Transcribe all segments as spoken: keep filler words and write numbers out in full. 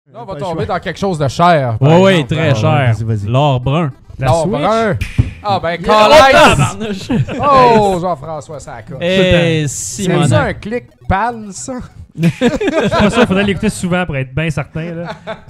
Là, on va tomber dans quelque chose de cher. Oui, oui, très Ah, cher. vas-y, vas-y. L'or brun. La L'or Switch. brun. Ah ben, Oh, Colin! tabarnouche! Oh, Jean-François, ça coche. Eh, C'est Simonac. ça un clic pâle, ça? Je suis pas sûr, il faudrait l'écouter souvent pour être bien certain. Là.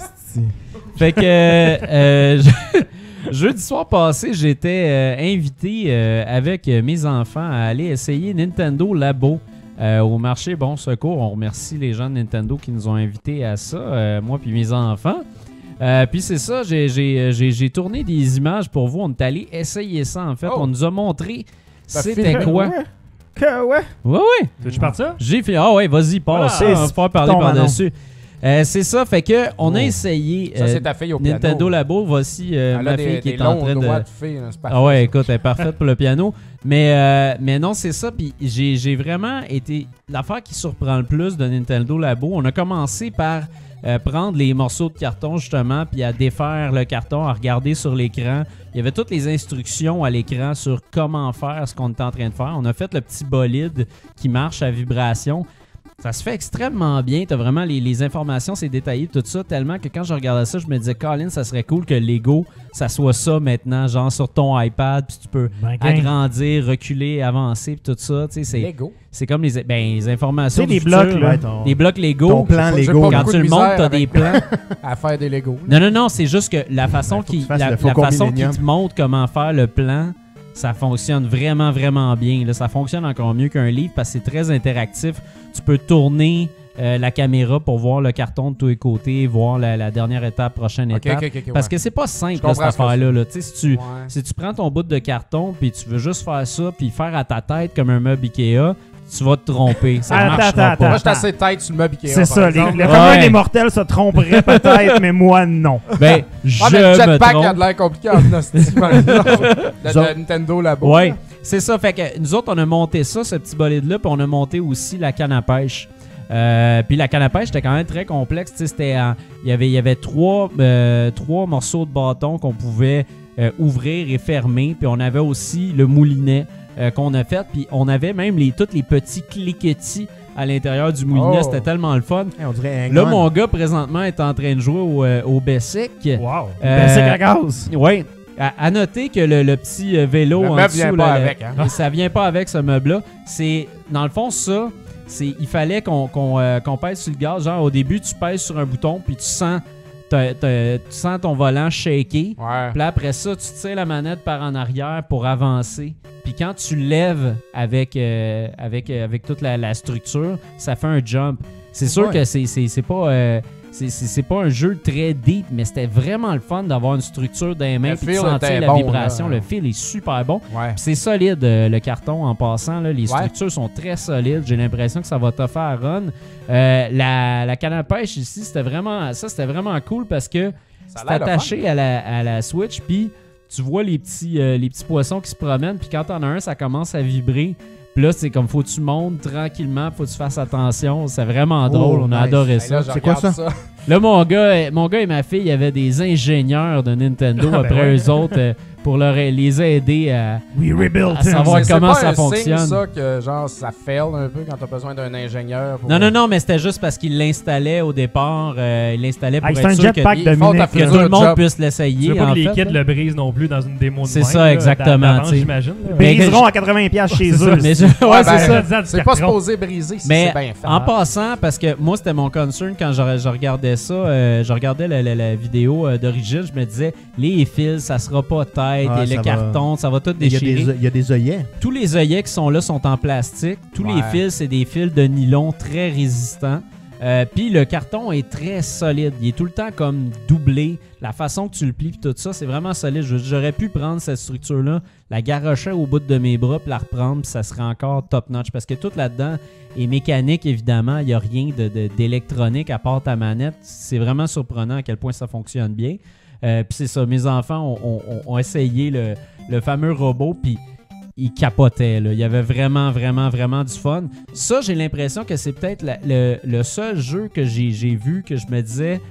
Fait que euh, je- jeudi soir passé, j'étais euh, invité euh, avec mes enfants à aller essayer Nintendo Labo euh, au marché Bon Secours. On remercie les gens de Nintendo qui nous ont invités à ça, euh, moi puis mes enfants. Euh, puis c'est ça, j'ai, j'ai, j'ai, j'ai tourné des images pour vous. On est allé essayer ça en fait. Oh. On nous a montré Ça c'était fait- quoi. Ouais. Que ouais. Ouais, ouais. Tu veux-tu partir ça? J'ai fait. Ah ouais, vas-y, passe. Voilà. ça, on va pas parler Ton par-dessus. Euh, c'est ça, fait que on a Oh. essayé Ça, euh, c'est ta fille au piano. Nintendo Labo. Voici euh, Elle ma a fille des, qui des est en longs train de. doigts de fille. là, c'est parfait, Ah ouais, ça. écoute, elle est parfaite pour le piano. Mais, euh, mais non, c'est ça. Puis j'ai, j'ai vraiment été. L'affaire qui surprend le plus de Nintendo Labo, on a commencé par euh, prendre les morceaux de carton, justement, puis à défaire le carton, à regarder sur l'écran. Il y avait toutes les instructions à l'écran sur comment faire ce qu'on était en train de faire. On a fait le petit bolide qui marche à vibration. Ça se fait extrêmement bien. Tu as vraiment les, les informations, c'est détaillé, tout ça, tellement que quand je regardais ça, je me disais, Colin, ça serait cool que Lego, ça soit ça maintenant, genre sur ton iPad, puis tu peux Ben, gang. agrandir, reculer, avancer, puis tout ça. Tu sais, c'est, Lego. c'est comme les, ben, les informations. Tu sais, du les blocs, futur, là. Ouais, ton- Les blocs Lego. Ton plan J'ai pas- j'ai Lego. pas Quand beaucoup tu de le montes, misère tu as des avec- plans. À faire des Lego. Non, non, non, c'est juste que la façon Ben, faut que qui tu fasses la, le la Faucon façon qui Millennium. te montre comment faire le plan, ça fonctionne vraiment, vraiment bien. Là, ça fonctionne encore mieux qu'un livre parce que c'est très interactif. Tu peux tourner euh, la caméra pour voir le carton de tous les côtés, voir la, la dernière étape, prochaine Ok, étape. ok, ok, ok, Parce ouais. que c'est pas simple, Je là, cette comprends ce que affaire-là. Là. Tu sais, Si, tu, Ouais. si tu prends ton bout de carton puis tu veux juste faire ça puis faire à ta tête comme un meuble Ikea, tu vas te tromper. Ça Attends, marchera attends, pas. attends. Moi, je suis assez tête sur le meuble Ikea. C'est par ça. Les, exemple. le Ouais. commun des mortels se tromperait peut-être, mais moi, non. Ben, je Ah, mais le me jetpack trompe. a de l'air compliqué en hostie, par exemple. Le de Nintendo Labo. Ouais, c'est ça. Fait que nous autres, on a monté ça, ce petit bolide-là, puis on a monté aussi la canne à pêche. Euh, puis la canne à pêche, c'était quand même très complexe. Tu sais, c'était en- il y avait, il y avait trois, euh, trois morceaux de bâton qu'on pouvait euh, ouvrir et fermer. Puis on avait aussi le moulinet euh, qu'on a fait. Puis on avait même les, tous les petits cliquetis à l'intérieur du moulinet. Oh. C'était tellement le fun. Hey, on dirait un Là, gun. mon gars, présentement, est en train de jouer au, euh, au Bessic. Wow. Euh, Ben, c'est à gaz. Oui. À, à noter que le, le petit euh, vélo Le en meuble dessous, vient là, pas le- avec, hein. ça vient pas avec ce meuble-là. C'est dans le fond ça. C'est il fallait qu'on qu'on euh, qu'on pèse sur le gaz. Genre au début tu pèses sur un bouton puis tu sens t'as- t'as- tu sens ton volant shaker. Ouais. Puis là, après ça, tu tires la manette par en arrière pour avancer. Puis quand tu lèves avec, euh, avec, euh, avec toute la, la structure, ça fait un jump. C'est sûr Ouais. que c'est, c'est, c'est pas... euh, c'est, c'est, c'est pas un jeu très deep, mais c'était vraiment le fun d'avoir une structure dans les mains Le puis de feel sentir était la bon, vibration. là. Le fil est super bon. Ouais. Puis c'est solide, euh, le carton, en passant. Là, les Ouais. structures sont très solides. J'ai l'impression que ça va te faire run. Euh, la, la canne à pêche ici, c'était vraiment, ça, c'était vraiment cool parce que Ça a c'est l'air de attaché à la, à la Switch, puis tu vois les petits, euh, les petits poissons qui se promènent, puis quand t'en as un, ça commence à vibrer. Puis là, c'est comme faut que tu montes tranquillement, faut que tu fasses attention. C'est vraiment drôle, on a nice. adoré Hey, ça. là, je C'est quoi regarde ça? Là, mon gars, euh, mon gars et ma fille, il y avait des ingénieurs de Nintendo Ah, ben après ouais. eux autres euh, pour leur, les aider à, We rebuilt à him. savoir C'est- c'est comment pas ça un fonctionne. signe, ça, que genre ça fail un peu quand t'as besoin d'un ingénieur. Pour... Non, non, non, mais c'était juste parce qu'il l'installait au départ. euh, il l'installait pour Ah, être c'est un sûr jetpack que, de Ils font ta Munich. que Faisons tout le le monde job. puisse Tu l'essayer. veux pas en que les fait, kids là. le brisent non plus dans une démo de C'est même, ça, là, exactement, d'avance, tu sais. j'imagine. là. Mais- Briseront à quatre-vingts dollars chez C'est eux. ça, mais je- ouais, Ouais, c'est ben, ça. ça. C'est pas supposé briser si Mais c'est bien fait. en passant, parce que moi, c'était mon concern quand je, je regardais ça, euh, je regardais la, la- la vidéo euh, d'origine, je me disais, les fils, ça sera pas tête, Ah, et ça le va. carton, ça va tout Il y, a déchirer. des, il y a des œillets. Tous les œillets qui sont là sont en plastique. Tous Ouais. les fils, c'est des fils de nylon très résistants. Euh, Puis le carton est très solide. Il est tout le temps comme doublé. La façon que tu le plies puis tout ça, c'est vraiment solide. Je- J'aurais pu prendre cette structure-là, la garrocher au bout de mes bras puis la reprendre, puis ça serait encore top-notch. Parce que tout là-dedans est mécanique, évidemment. Il n'y a rien de- de- d'électronique à part ta manette. C'est vraiment surprenant à quel point ça fonctionne bien. Euh, puis c'est ça, mes enfants ont, ont- ont- ont essayé le, le fameux robot, puis ils capotaient. Là. Il y avait vraiment, vraiment, vraiment du fun. Ça, j'ai l'impression que c'est peut-être la- le, le seul jeu que j'ai j'ai vu que je me disais,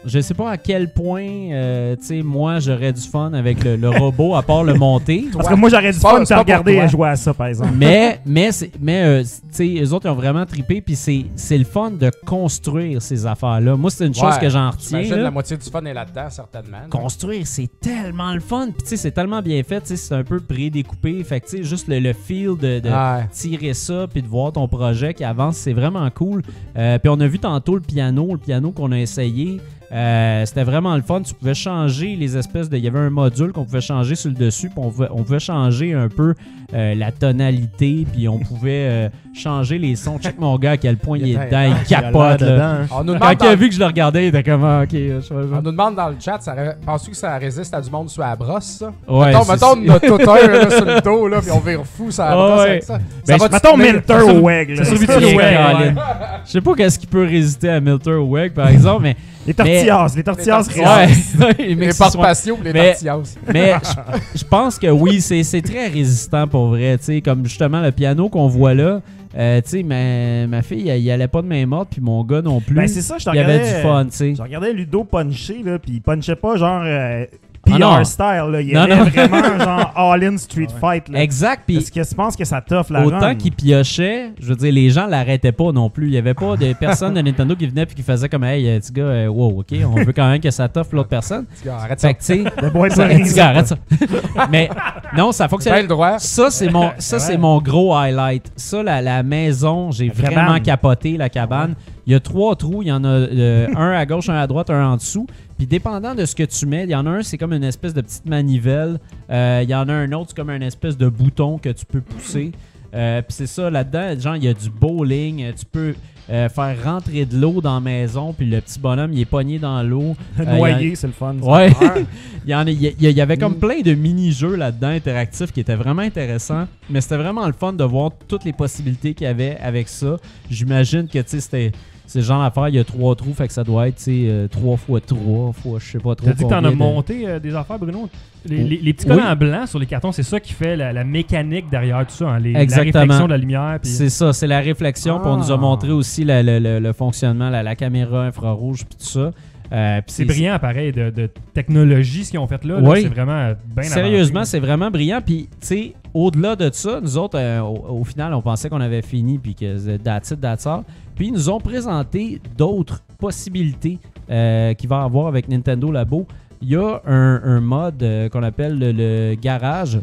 Je sais pas à quel point, euh, tu sais, moi, j'aurais du fun avec le, le robot, à part le monter. Parce que moi, j'aurais du C'est pas- fun de c'est te pas regarder pour toi. jouer à ça, par exemple. Mais, mais, c'est- mais euh, tu sais, eux autres, ils ont vraiment trippé, puis c'est c'est le fun de construire ces affaires-là. Moi, c'est une chose Ouais, que j'en retiens. J'imagine là. la moitié du fun est là-dedans, certainement. Construire, c'est tellement le fun. Puis, tu sais, c'est tellement bien fait. Tu sais, c'est un peu prédécoupé. Fait que, tu sais, juste le, le feel de, de Ouais. tirer ça puis de voir ton projet qui avance, c'est vraiment cool. Euh, puis, on a vu tantôt le piano, le piano qu'on a essayé. Euh, c'était vraiment le fun. Tu pouvais changer les espèces de... Il y avait un module qu'on pouvait changer sur le dessus. Puis on pouvait, on pouvait changer un peu euh, la tonalité. Puis on pouvait euh, changer les sons. Check mon gars à quel point il est dedans. Il Il a l'air capote. Là. dedans, hein. On nous Quand demande il a dans, vu que je le regardais, il était comme ah, OK. Je, je- on nous demande dans le chat, ça ré- penses-tu que ça résiste à du monde sur la brosse, ça? Ouais, mettons, c'est- mettons notre auteur là, sur le dos, là, puis on vire fou sur la Ah brosse ouais. avec ça. Ben, ça je- va Mettons Milter au Weg. là. c'est sur Bien, Vidéo, ouais, Colin. Je sais pas qu'est-ce qui peut résister à Milter ou Weg, par exemple, mais... Les tortillas. Les tortillas Les tortillas. résistent. Ouais, les Les Mexicains- porte-patio, les Mais- tortillas. Mais je- je pense que oui, c'est c'est très résistant pour vrai. Tu sais, comme justement le piano qu'on voit là, euh, tu sais, ma, ma fille, elle, elle allait pas de main morte, puis mon gars non plus. Ben, c'est ça, je te il y avait regardais, du fun, tu sais. Je regardais Ludo puncher, là, puis il punchait pas genre euh, P R Ah non. style, là. Il Non, avait non. vraiment genre all-in street fight, là. Exact, puis Est-ce que tu penses que ça t'offre la autant run? qu'il piochait, je veux dire, les gens l'arrêtaient pas non plus. Il y avait pas de personne de Nintendo qui venait puis qui faisait comme hey, euh, petit gars, euh, wow, ok, on veut quand même que ça t'offre l'autre personne. Petit gars, arrête ça. Fait que tu sais, Le boy ça- Paris, petit gars, arrête ça. Mais non, ça T'as fonctionne. le droit. Ça, c'est mon, ça, c'est Ouais. mon gros highlight. Ça, la, la maison, j'ai La vraiment cabane. capoté la cabane. Il y a trois trous. Il y en a euh, un à gauche, un à droite, un en dessous. Puis dépendant de ce que tu mets, il y en a un, c'est comme une espèce de petite manivelle. Euh, il y en a un autre, c'est comme un espèce de bouton que tu peux pousser. Euh, Puis c'est ça, là-dedans, genre, il y a du bowling. Tu peux euh, faire rentrer de l'eau dans la maison. Puis le petit bonhomme, il est pogné dans l'eau. Euh, Noyé, c'est le fun. ça. Ouais. il, y en a- il y a- il y avait comme plein de mini-jeux là-dedans interactifs qui étaient vraiment intéressants. Mais c'était vraiment le fun de voir toutes les possibilités qu'il y avait avec ça. J'imagine que tu sais, c'était. C'est le genre d'affaire, il y a trois trous, fait que ça doit être tu sais, euh, trois fois trois fois je sais pas trop. T'as dit que t'en combien as de- monté euh, des affaires, Bruno? Les, Oh. les- les petits Oui. collants blancs sur les cartons, c'est ça qui fait la, la mécanique derrière tout ça, hein, les- la Exactement. réflexion de la lumière. puis- C'est ça, c'est la réflexion. Puis on nous a Ah. montré aussi la- le, le- le fonctionnement, la, la caméra infrarouge, puis tout ça. Euh, puis C'est brillant, pareil, de, de technologie, ce qu'ils ont fait là. là, Oui. c'est vraiment bien Sérieusement, avancé. c'est vraiment brillant. Puis, tu sais, au-delà de ça, nous autres, euh, au, au final, on pensait qu'on avait fini, puis que that's it, that's all. Puis, ils nous ont présenté d'autres possibilités euh, qu'il va y avoir avec Nintendo Labo. Il y a un, un mode euh, qu'on appelle le, le garage.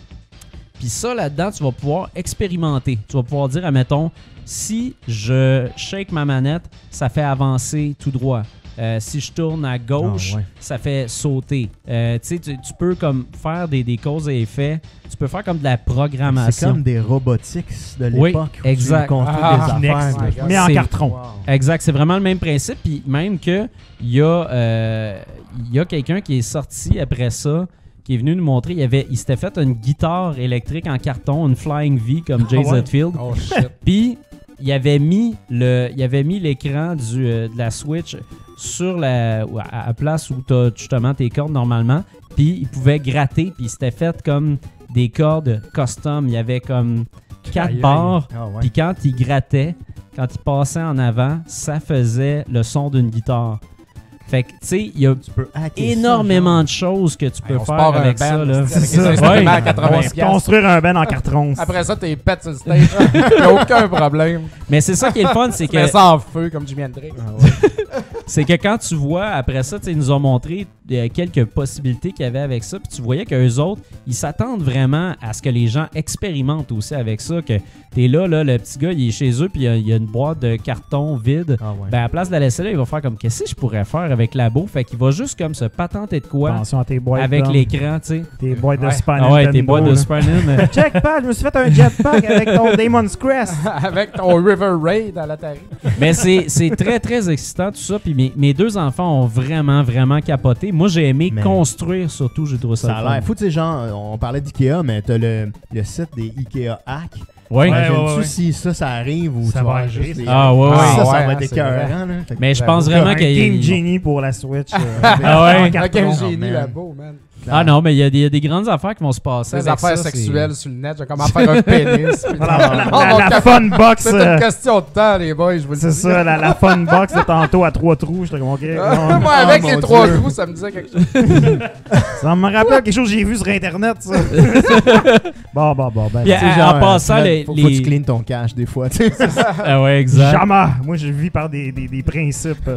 Puis ça, là-dedans, tu vas pouvoir expérimenter. Tu vas pouvoir dire, admettons, si je shake ma manette, ça fait avancer tout droit. Euh, si je tourne à gauche, Ah, ouais. ça fait sauter. Euh, tu sais, tu tu peux comme faire des, des causes et effets. Tu peux faire comme de la C'est programmation. comme des robotics de Oui, l'époque. où exact. Tu construis Ah, des Kinect, affaires. my God. Mais en C'est- carton. Exact, c'est vraiment le même principe. Puis même que il y a, euh, il y a quelqu'un qui est sorti après ça, qui est venu nous montrer. Il, avait, il s'était fait une guitare électrique en carton, une Flying V comme Jay Ah ouais? Zetfield. Oh shit. Puis il avait mis le, il avait mis l'écran du euh, de la Switch sur la à, à place où tu as justement tes cordes normalement. Puis il pouvait gratter. Puis il s'était fait comme des cordes custom. Il y avait comme quatre Aïe, aïe. barres. Ah ouais. Puis quand il grattait, quand il passait en avant, ça faisait le son d'une guitare. Fait que, tu sais, il y a Tu peux hacker ça, énormément de choses que tu peux Hey, on se faire part un avec band, ça. Là. c'est- avec C'est des ça. instruments Ouais. à quatre-vingts genre. piastres. Construire un ben en carton. Après ça, t'es pètes sur le stage. Y'a aucun problème. Mais c'est ça qui est le fun, c'est Tu mets que, ça en feu comme Jimi Hendrix. c'est que quand tu vois, après ça, tu sais, ils nous ont montré euh, quelques possibilités qu'il y avait avec ça. Puis tu voyais qu'eux autres, ils s'attendent vraiment à ce que les gens expérimentent aussi avec ça. Que t'es là, là, le petit gars, il est chez eux, puis il y a- il y, a une boîte de carton vide. Ah ouais. Ben, à la place de la laisser là, il va faire comme qu'est-ce que je pourrais faire avec Labo. Fait qu'il va juste comme se patenter de quoi Attention à tes boîtes. avec d'hommes. l'écran, tu sais. Tes boîtes de Ouais. Super Ah ouais, Nintendo. tes boîtes de là. Super Nintendo. Check, pal, je me suis fait un jetpack avec ton Damon's Crest. Avec ton River Raid à l'Atari. Mais c'est c'est très, très excitant tout ça. Puis mes, mes deux enfants ont vraiment, vraiment capoté. Moi, j'ai aimé Mais- construire surtout. J'ai trouvé ça Ça a le fun. l'air fou, tu sais, genre, on parlait d'IKEA, mais t'as le, le site des IKEA Hack. Oui. Ouais, Imagines-tu ouais, ouais. si ça, ça arrive ou Ça tu va vas arriver, juste c'est- les- Ah, ouais, ouais. Ça, ça ouais, va hein, être c'est écœurant, là. Fait que Mais je J'avoue. pense t'as vraiment un qu'il Game y a- Genie pour la Switch. euh, Ah ouais? en Le carton. Game Oh, Genie man. là-bas, man. Ah non, mais il y, a des- y a des grandes affaires qui vont se passer. Des avec affaires ça, sexuelles sur le net, j'ai comment faire un pénis. puis- Voilà, la, Oh, la- mon la cap- fun box. C'est euh, une question de temps, les boys, je vous le C'est dis. ça, la, la fun box de tantôt à trois trous. J'étais comme, OK. non. Moi, avec Oh, les mon trois Dieu. trous, ça me disait quelque chose. Ça me rappelle quelque chose que j'ai vu sur Internet, ça. bon, bon, bon. Ben, Puis, Tu sais, en genre, passant, euh, les- faut, les- faut que tu cleans ton cash des fois. tu sais. Ah ouais, exact. jamais. Moi, je vis par des, des, des principes.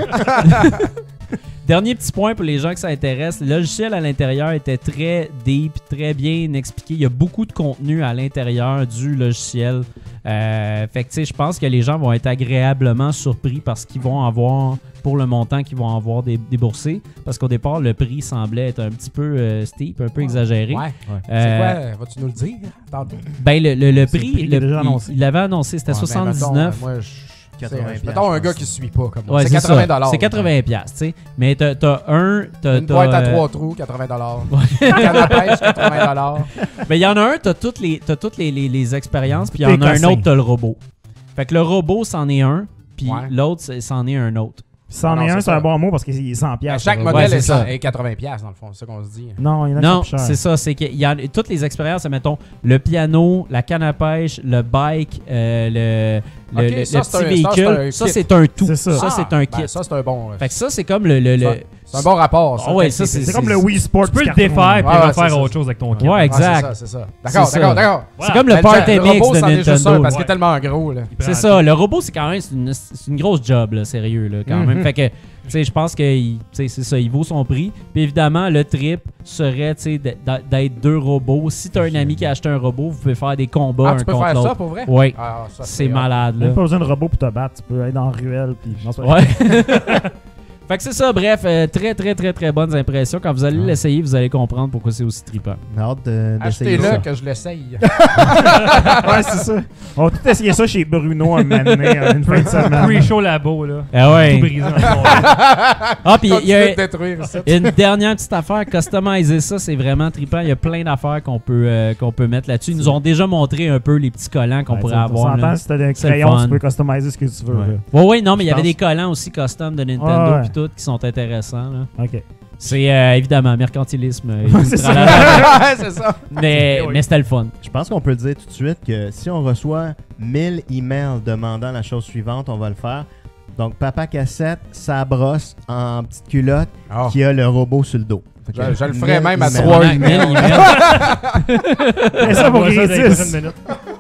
Dernier petit point pour les gens que ça intéresse, le logiciel à l'intérieur était très deep, très bien expliqué. Il y a beaucoup de contenu à l'intérieur du logiciel. Euh, fait que tu sais, je pense que les gens vont être agréablement surpris parce qu'ils vont avoir, pour le montant qu'ils vont avoir dé- déboursé. Parce qu'au départ, le prix semblait être un petit peu euh, steep, un peu exagéré. Ouais. C'est Euh, quoi? Vas-tu nous le dire? Tantôt. Ben, le, le, le C'est le prix, prix qui est le- déjà il- annoncé. il l'avait annoncé, c'était Ouais, ben, soixante-dix-neuf. mettons, euh, moi, je- quatre-vingts c'est- Mettons un piastres, gars je qui pense. suit pas comme moi. Ouais, c'est c'est quatre-vingts ça. dollars. C'est quatre-vingts piastres, tu sais. Mais t'as, t'as un... T'as, Une boîte t'as, à euh, trois trous, quatre-vingts dollars. Canne à pêche, quatre-vingts dollars. Ben, il y en a un, t'as toutes les, t'as toutes les, les, les expériences, puis il y T'es en a un cassé. autre, t'as le robot. Fait que le robot, c'en est un, puis Ouais. l'autre, c'est- c'en est un autre. C'en Non, est c'est un, c'est ça. un bon mot parce qu'il est cent Ben, piastres. chaque le modèle robot. c'est est, ça. cent- est quatre-vingts piastres, dans le fond, c'est ça qu'on se dit. Non, il y en a qui Non, sont plus chers. c'est ça, c'est qu'il y a toutes les expériences, mettons, le piano, la canne à pêche, le bike, euh, le, le, Ok, le- ça, le c'est petit un- ça, véhicule, c'est un ça, kit. c'est un tout. C'est ça. Ça, c'est un ben, kit. Ça, c'est un bon. Fait que ça, c'est comme le... le, le- C'est un bon rapport, ça. Ah ouais, ça, C'est comme le Wii Sport. Tu peux du le carton. défaire et Ouais, ouais, refaire c'est autre ça. chose avec ton kit. Ouais, Ouais, exact. c'est ça, c'est ça. D'accord, C'est d'accord, ça. d'accord. C'est comme le Ben, Party le Mix robot, de c'en est juste un Nintendo. parce qu'il Ouais. est tellement gros, là. C'est ça, le robot, c'est quand même c'est une, c'est une grosse job, là, sérieux, là, quand Mhm. même. Fait que, tu sais, je pense que il- tu sais, c'est ça, il vaut son prix. Puis évidemment, le trip serait, tu sais, d'être d'être deux robots. Si t'as un ami qui a acheté un robot, vous pouvez faire des combats Ah, un tu peux contre faire ça l'autre. pour vrai? Oui, Ah, ça, c'est hot. malade, là. Même pas besoin de robot pour te battre. Tu peux aller dans la ruelle. Puis... Non, c'est pas Ouais. Fait que c'est ça, bref, euh, très très très très bonnes impressions. Quand vous allez Ouais. l'essayer, vous allez comprendre pourquoi c'est aussi trippant. J'ai hâte de- d'essayer Achetez-le ça. que je l'essaye. ouais, c'est ça. On va tout essayer ça chez Bruno un moment donné, euh, une fin de semaine. Pre-show labo, là. Ah Tout ouais. brisé dans le fond. Ah, puis il y Continue a de détruire ça. une dernière petite affaire, customiser ça, c'est vraiment trippant. Il y a plein d'affaires qu'on peut, euh, qu'on peut mettre là-dessus. Ils nous ont déjà montré un peu les petits collants qu'on Ouais, pourrait on avoir. s'entend, là. si t'as des C'est le crayons, fun. tu peux customiser ce que tu veux. Ouais. là. Ouais, ouais, non, mais il y Je avait pense. des collants aussi custom de Nintendo Ah ouais. puis tout qui sont intéressants. Là. OK. C'est euh, évidemment mercantilisme. et tout le C'est ça. tralala. Ouais, c'est ça. mais Oui. mais c'était le fun. Je pense qu'on peut le dire tout de suite que si on reçoit mille emails demandant la chose suivante, on va le faire. Donc, Papa Cassette, sa brosse en petite culotte Oh. qui a le robot sur le dos. Fait que Je- je le ferais mille même à emails. trois Mille emails. Fais ça pour On voit ça dans les Grétis. prochaines minutes.